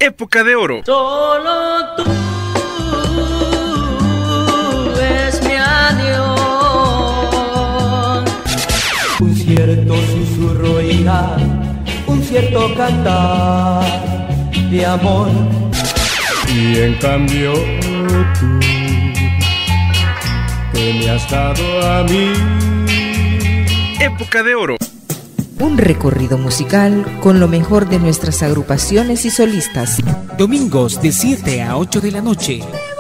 Época de oro. Solo tú es mi adiós. Un cierto susurro irá, un cierto cantar de amor. Y en cambio tú, que me has dado a mí. Época de oro. Un recorrido musical con lo mejor de nuestras agrupaciones y solistas. Domingos de 7 a 8 de la noche.